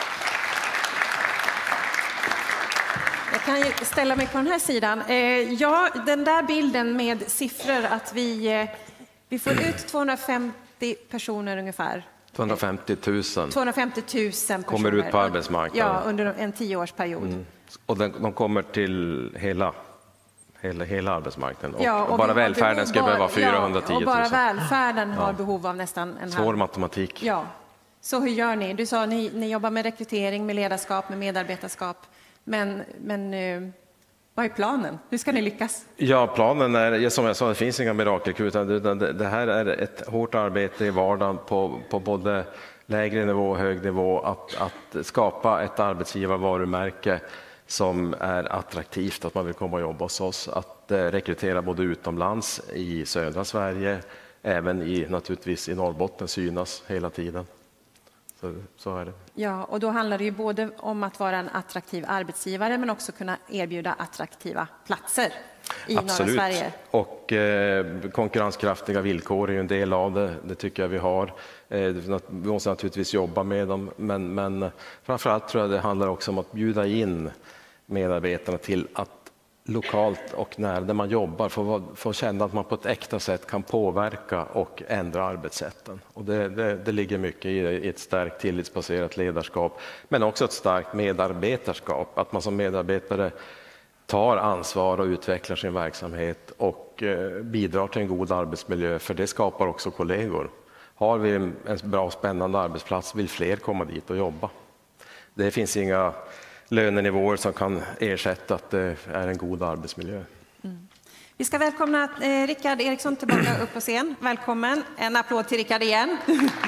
A: Jag kan ju ställa mig på den här sidan. Ja, den där bilden med siffror att vi får ut 250 personer ungefär.
C: 250 000.
A: 250 000 personer.
C: Kommer ut på arbetsmarknaden.
A: Ja, under en 10-årsperiod.
C: Och de kommer till hela arbetsmarknaden.
A: Ja,
C: och bara välfärden ska behöva 410 000.
A: Och bara välfärden har behov av nästan en
C: svår matematik.
A: Ja. Så hur gör ni? Du sa ni jobbar med rekrytering, med ledarskap, med medarbetarskap. Men vad är planen? Hur ska ni lyckas? Ja,
C: planen är, som jag sa, det finns inga mirakelkur, utan det här är ett hårt arbete i vardagen på både lägre nivå och hög nivå, att skapa ett arbetsgivarvarumärke som är attraktivt, att man vill komma och jobba hos oss, att rekrytera både utomlands i södra Sverige, även naturligtvis i Norrbotten, synas hela tiden. Så är det.
A: Ja, och då handlar det ju både om att vara en attraktiv arbetsgivare, men också kunna erbjuda attraktiva platser i norra Sverige.
C: Och konkurrenskraftiga villkor är ju en del av det. Det tycker jag vi har. Vi måste naturligtvis jobba med dem, men framförallt tror jag det handlar också om att bjuda in medarbetarna till att lokalt och där man jobbar får känna att man på ett äkta sätt kan påverka och ändra arbetssätten. Och det ligger mycket i ett starkt tillitsbaserat ledarskap, men också ett starkt medarbetarskap. Att man som medarbetare tar ansvar och utvecklar sin verksamhet och bidrar till en god arbetsmiljö, för det skapar också kollegor. Har vi en bra och spännande arbetsplats vill fler komma dit och jobba. Det finns inga lönenivåer som kan ersätta att det är en god arbetsmiljö.
A: Vi ska välkomna Rickard Eriksson tillbaka upp på scen. Välkommen. En applåd till Rickard igen.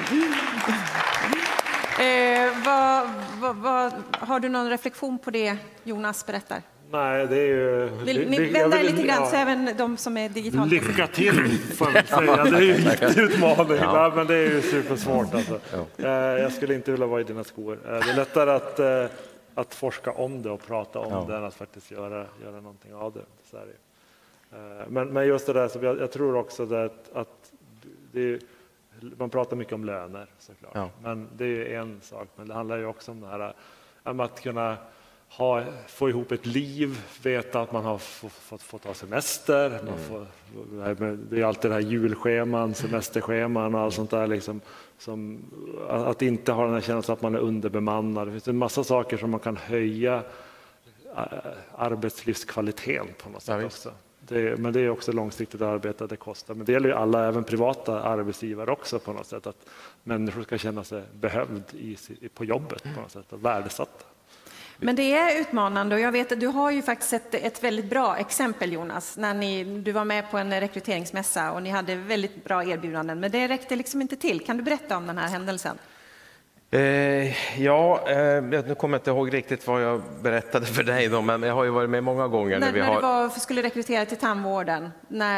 A: Har du någon reflektion på det Jonas berättar?
B: Nej, det är ju...
A: Ni vänder lite grann så även de som är digitalt.
B: Lycka till, får jag säga. Det är ju en viktig utmaning, men det är ju supersvårt. Alltså. Jag skulle inte vilja vara i dina skor. Det är lättare att forska om det och prata om det än att faktiskt göra någonting av det. Så är det. Men just det där, så jag tror också att man pratar mycket om löner såklart. Ja. Men det är ju en sak, men det handlar ju också om det här om att kunna få ihop ett liv, veta att man har fått ta semester. Det är alltid det här julscheman, semesterscheman och allt sånt där. Liksom, att inte ha den här känslan att man är underbemannad. Det finns en massa saker som man kan höja arbetslivskvaliteten på något sätt också. Men det är också långsiktigt arbete, det kostar. Men det gäller ju alla, även privata arbetsgivare också på något sätt. Att människor ska känna sig behövd på jobbet på något sätt och värdesatta.
A: Men det är utmanande, och jag vet att du har ju faktiskt ett väldigt bra exempel Jonas, när du var med på en rekryteringsmässa och ni hade väldigt bra erbjudanden, men det räckte liksom inte till. Kan du berätta om den här händelsen?
C: Nu kommer jag inte ihåg riktigt vad jag berättade för dig då, men jag har ju varit med många gånger.
A: När du skulle rekrytera till tandvården.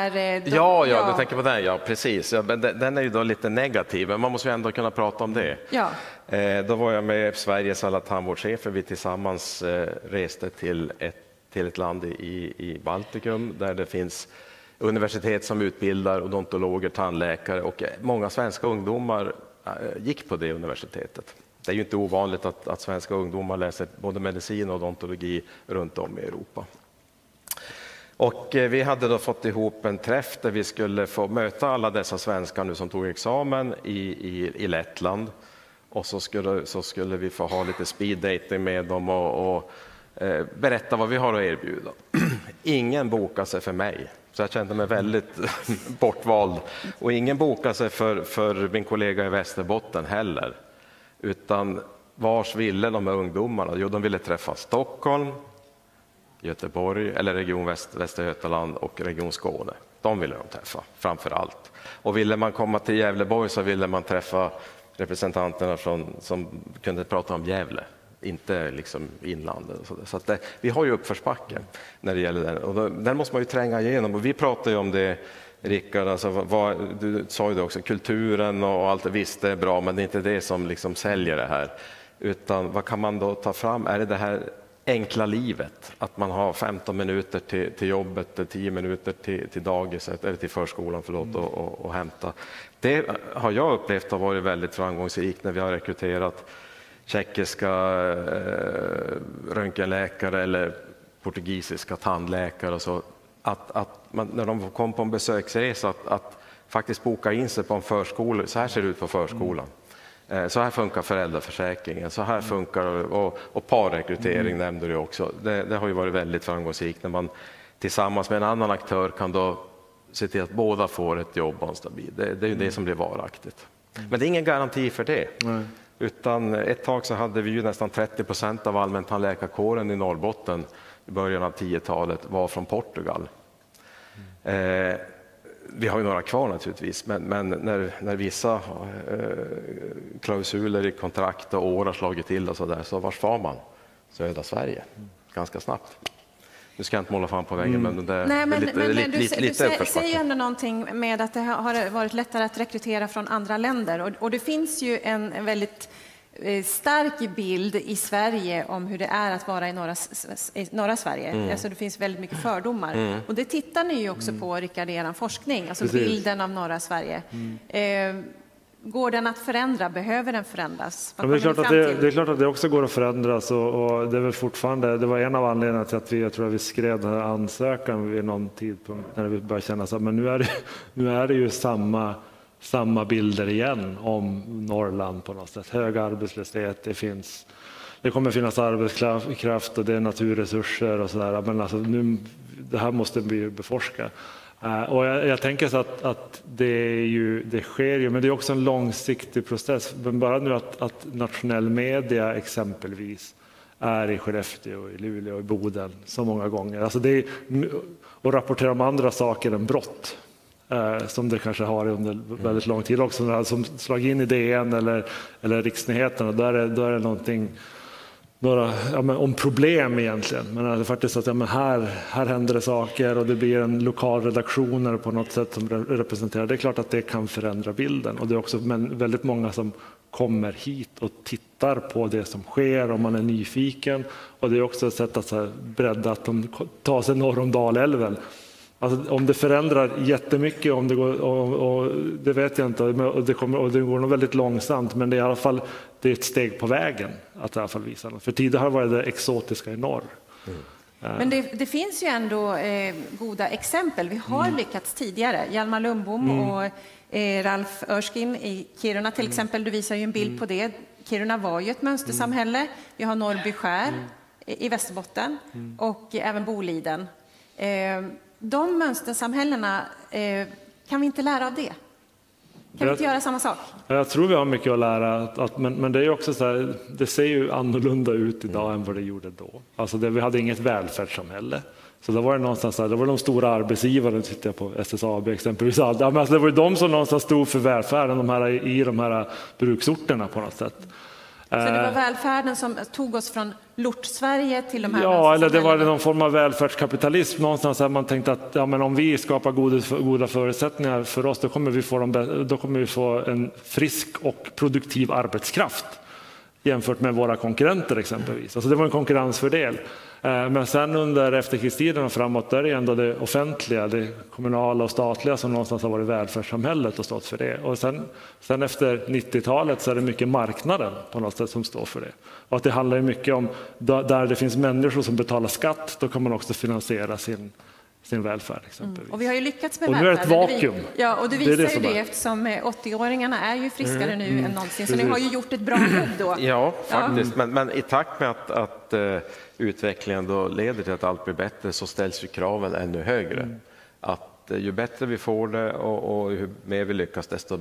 C: Du tänker på den, ja precis. Ja, men den är ju då lite negativ, men man måste ju ändå kunna prata om det.
A: Ja.
C: Då var jag med Sveriges alla tandvårdschefer. Vi tillsammans reste till ett land i Baltikum där det finns universitet som utbildar odontologer, tandläkare, och många svenska ungdomar gick på det universitetet. Det är ju inte ovanligt att svenska ungdomar läser både medicin och odontologi runt om i Europa. Och vi hade då fått ihop en träff där vi skulle få möta alla dessa svenskar nu som tog examen i Lettland. Och så skulle vi få ha lite speed dating med dem och berätta vad vi har att erbjuda. Ingen bokade sig för mig. Så jag kände mig väldigt bortvald. Och ingen bokade sig för min kollega i Västerbotten heller. Utan vars ville de här ungdomarna? Jo, de ville träffa Stockholm, Göteborg eller Region Västergötland och Region Skåne. De ville de träffa framför allt. Och ville man komma till Gävleborg så ville man träffa representanterna som kunde prata om Gävle. Inte liksom inlandet. Så att vi har ju uppförsbacke när det gäller den. Och den måste man ju tränga igenom. Och vi pratar ju om det, Rickard, alltså du sa ju det också, kulturen och allt det, visst det är bra, men det är inte det som liksom säljer det här. Utan vad kan man då ta fram? Är det här enkla livet? Att man har 15 minuter till jobbet, 10 minuter till dagiset eller till förskolan och hämta. Det har jag upplevt har varit väldigt framgångsrikt när vi har rekryterat tjeckiska röntgenläkare eller portugisiska tandläkare och så, att man, när de kom på en besöksresa att faktiskt boka in sig på en förskola. Så här ser det ut på förskolan. Så här funkar föräldraförsäkringen, så här funkar och parrekrytering nämnde du också. Det har ju varit väldigt framgångsrikt när man tillsammans med en annan aktör kan då se till att båda får ett jobb och en stabil. Det är ju det som blir varaktigt. Men det är ingen garanti för det. Utan ett tag så hade vi ju nästan 30% av allmäntandläkarkåren i Norrbotten i början av 10-talet var från Portugal. Vi har ju några kvar naturligtvis, men när vissa klausuler i kontrakt och år har slagit till och så där, så vars far man? Södra Sverige, ganska snabbt. Nu ska jag inte måla fan på väggen, men det är lite
A: du säger ju ändå någonting med att det har varit lättare att rekrytera från andra länder. Och det finns ju en väldigt stark bild i Sverige om hur det är att vara i norra Sverige. Alltså det finns väldigt mycket fördomar. Och det tittar ni ju också på, Rickard, i er forskning. Alltså bilden av norra Sverige. Går den att förändra? Behöver den förändras?
B: Ja, det är klart att det också går att förändras, och det är väl fortfarande, det var en av anledningarna till att jag tror att vi skrev den här ansökan vid någon tidpunkt när vi började känna så, men nu är det ju samma bilder igen om Norrland på något sätt. Hög arbetslöshet, det kommer finnas arbetskraft och det är naturresurser och sådär, men alltså det här måste vi beforska. Och jag tänker så att det sker ju, men det är också en långsiktig process. Men bara nu att nationell media exempelvis är i Skellefteå, i Luleå och i Boden så många gånger. Alltså och rapportera om andra saker än brott. Som det kanske har under väldigt lång tid också. Som slag in i DN eller Riksnyheterna, då är det någonting om problem egentligen, men det är faktiskt att här händer det saker och det blir en lokal redaktioner på något sätt som representerar. Det är klart att det kan förändra bilden, och det är också väldigt många som kommer hit och tittar på det som sker om man är nyfiken, och det är också ett sätt att bredda att de tar sig norr om Dalälven. Alltså, om det förändrar jättemycket, om det går, och det vet jag inte, och det går nog väldigt långsamt, men det är i alla fall ett steg på vägen att i alla fall visa något. För tidigare har det varit det exotiska i norr.
A: Men det finns ju ändå goda exempel. Vi har lyckats tidigare. Hjalmar Lundbom och Ralf Erskine i Kiruna till exempel. Du visar ju en bild på det. Kiruna var ju ett mönstersamhälle. Vi har Norrby skär i Västerbotten och även Boliden. De mönstersamhällena, kan vi inte lära av det? Kan vi inte göra samma sak?
B: Jag tror vi har mycket att lära, men det är också så här, det ser ju annorlunda ut idag än vad det gjorde då. Alltså vi hade inget välfärdssamhälle. Så då var det någonstans det var de stora arbetsgivarna, tittar jag på SSAB exempelvis. Ja, men alltså det var ju de som någonstans stod för välfärden, i de här bruksorterna på något sätt.
A: Så det var välfärden som tog oss från Lort-Sverige till de här...
B: Ja, eller det var någon form av välfärdskapitalism. Någonstans har man tänkt att men om vi skapar goda förutsättningar för oss, då kommer vi få en frisk och produktiv arbetskraft jämfört med våra konkurrenter exempelvis. Alltså det var en konkurrensfördel. Men sen under efterkrigstiden och framåt, där är det ändå det offentliga, det kommunala och statliga som någonstans har varit välfärdssamhället och stått för det. Och sen efter 90-talet så är det mycket marknaden på något sätt som står för det. Och att det handlar ju mycket om där det finns människor som betalar skatt, då kan man också finansiera sin välfärd exempelvis.
A: Och vi har ju lyckats med
B: välfärd. Och nu är det ett vakuum.
A: Ja, och du visar ju det eftersom 80-åringarna är ju friskare nu än någonsin. Så ni har ju gjort ett bra jobb då.
C: Ja, faktiskt. Men i takt med att utvecklingen då leder till att allt blir bättre så ställs ju kraven ännu högre. Att ju bättre vi får det och ju mer vi lyckas desto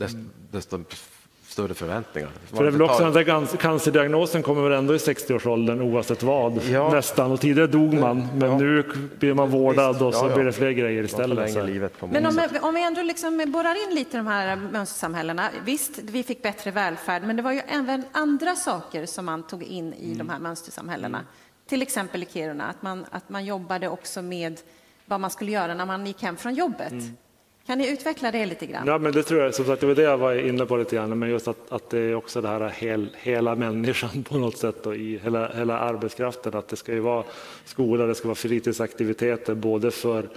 C: större förväntningar.
B: För det är väl också att cancerdiagnosen kommer väl ändå i 60-årsåldern oavsett vad, nästan. Och tidigare dog man, men nu blir man vårdad och så blir det fler grejer istället.
A: Men om vi ändå liksom borrar in lite de här mönstersamhällena. Visst, vi fick bättre välfärd, men det var ju även andra saker som man tog in i de här mönstersamhällena. Till exempel i Kiruna, att man jobbade också med vad man skulle göra när man gick hem från jobbet. Kan ni utveckla det lite grann?
B: Ja, men det tror jag, som sagt, det var det jag var inne på lite grann, men just att det är också det här hela människan på något sätt och i hela arbetskraften, att det ska ju vara skola, det ska vara fritidsaktiviteter både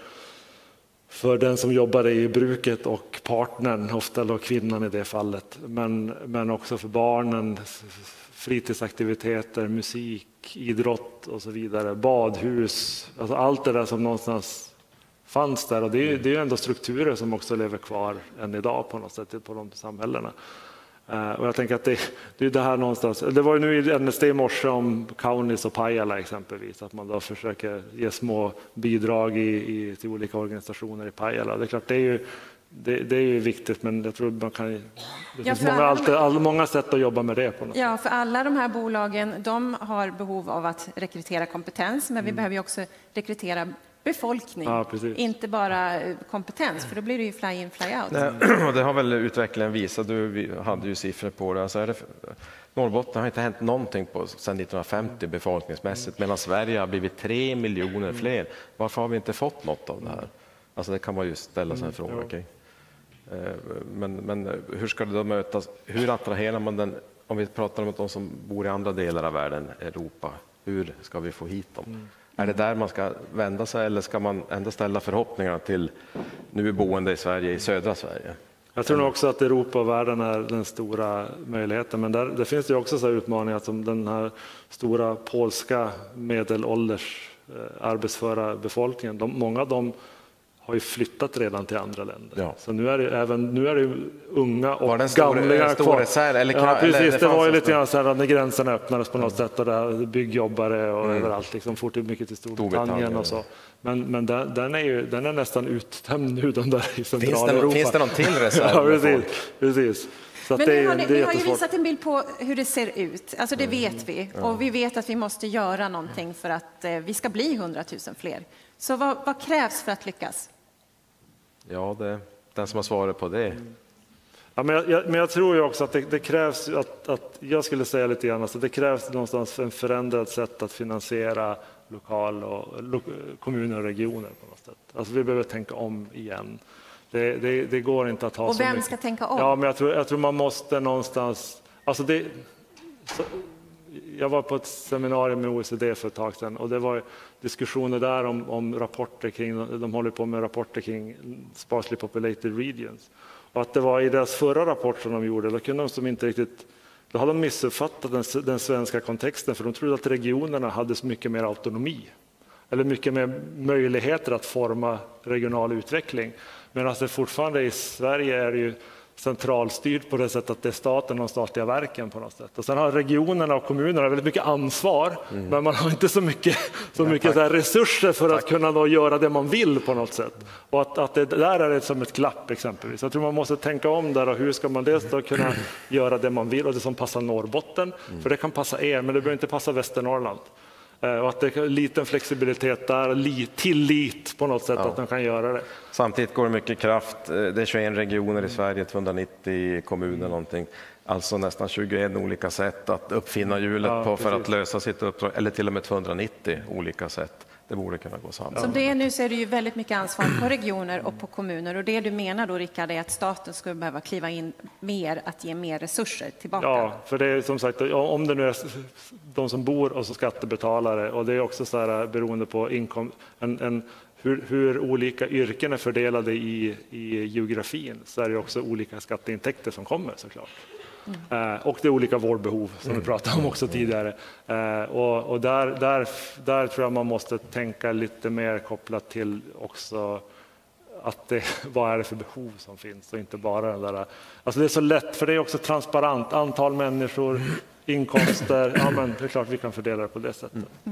B: för den som jobbar i bruket och partnern, ofta då kvinnan i det fallet, men också för barnen, fritidsaktiviteter, musik, idrott och så vidare, badhus, alltså allt det där som någonstans fanns där, och det är ju ändå strukturer som också lever kvar än idag på något sätt på de samhällena. Och jag tänker att det är det här någonstans, det var ju nu i NSD i morse om Kaunis och Pajala exempelvis, att man då försöker ge små bidrag till olika organisationer i Pajala. Det är klart, det är ju viktigt, men jag tror man kan, det finns många sätt att jobba med det på något sätt.
A: Ja, för alla de här bolagen, de har behov av att rekrytera kompetens, men vi behöver ju också rekrytera befolkning, inte bara kompetens, för då blir det ju fly in, fly out.
C: Det har väl utvecklingen visat, vi hade ju siffror på det. Alltså Norrbotten har inte hänt någonting sedan 1950 befolkningsmässigt, medan Sverige har blivit 3 miljoner fler. Varför har vi inte fått något av det här? Alltså det kan man ju ställa sig en fråga. Okay. Men hur ska det då mötas? Hur attraherar man den, om vi pratar om de som bor i andra delar av världen, Europa, hur ska vi få hit dem? Är det där man ska vända sig, eller ska man ändå ställa förhoppningarna till nu boende i Sverige, i södra Sverige?
B: Jag tror nog också att Europa och världen är den stora möjligheten, men det finns det också så här utmaningar som den här stora polska medelålders arbetsföra befolkningen. Många av dem har ju flyttat redan till andra länder. Ja. Så nu är det unga och gamla kvar. Precis, det var ju lite grann så här när gränserna öppnades på något sätt, och där byggjobbare och överallt, liksom fort mycket till Storbritannien och så. Men den är nästan uttömd nu, den där i Centraleuropa.
C: Finns det någon till reserv?
B: Ja, precis.
A: Men ni har ju visat en bild på hur det ser ut. Alltså det vet vi. Och vi vet att vi måste göra någonting för att vi ska bli 100 000 fler. Så vad krävs för att lyckas?
C: Ja, den som har svarat på det.
B: Ja, men jag tror ju också att det krävs, att jag skulle säga lite grann, alltså det krävs någonstans en förändrad sätt att finansiera lokal och kommuner och regioner på något sätt. Alltså vi behöver tänka om igen. Det går inte att ha.
A: Och vem ska tänka om?
B: Ja, men jag tror man måste någonstans, alltså jag var på ett seminarium med OECD för ett tag sedan, och det var diskussioner där om rapporter kring, de håller på med rapporter kring sparsely populated regions. Och att det var i deras förra rapport som de gjorde, då hade de missuppfattat den svenska kontexten, för de trodde att regionerna hade så mycket mer autonomi, eller mycket mer möjligheter att forma regional utveckling. Medan det fortfarande i Sverige är ju centralstyrt på det sättet att det är staten och de statliga verken på något sätt. Och sen har regionerna och kommunerna väldigt mycket ansvar, men man har inte så mycket så här resurser för att kunna då göra det man vill på något sätt. Och att det där är det som ett glapp exempelvis. Jag tror man måste tänka om där, och hur ska man dels då kunna göra det man vill och det som passar Norrbotten, för det kan passa er, men det behöver inte passa Västernorrland. Och att det är liten flexibilitet där, tillit på något sätt att de kan göra det.
C: Samtidigt går det mycket kraft, det är 21 regioner i Sverige, 290 kommuner någonting. Alltså nästan 21 olika sätt att uppfinna hjulet på för att lösa sitt uppdrag, eller till och med 290 olika sätt. Det borde kunna gå samman.
A: Som det är nu så är det ju väldigt mycket ansvar på regioner och på kommuner. Och det du menar då, Rickard, är att staten skulle behöva kliva in mer, att ge mer resurser tillbaka.
B: Ja, för det är som sagt, om det nu är de som bor och så skattebetalare, och det är också så här beroende på inkomst, hur olika yrken är fördelade i geografin, så är det också olika skatteintäkter som kommer såklart. Och det är olika vårdbehov som vi pratade om också tidigare. Och där tror jag man måste tänka lite mer kopplat till också att vad är det för behov som finns och inte bara den där. Alltså det är så lätt, för det är också transparent, antal människor, inkomster, ja men det är klart vi kan fördela det på det sättet.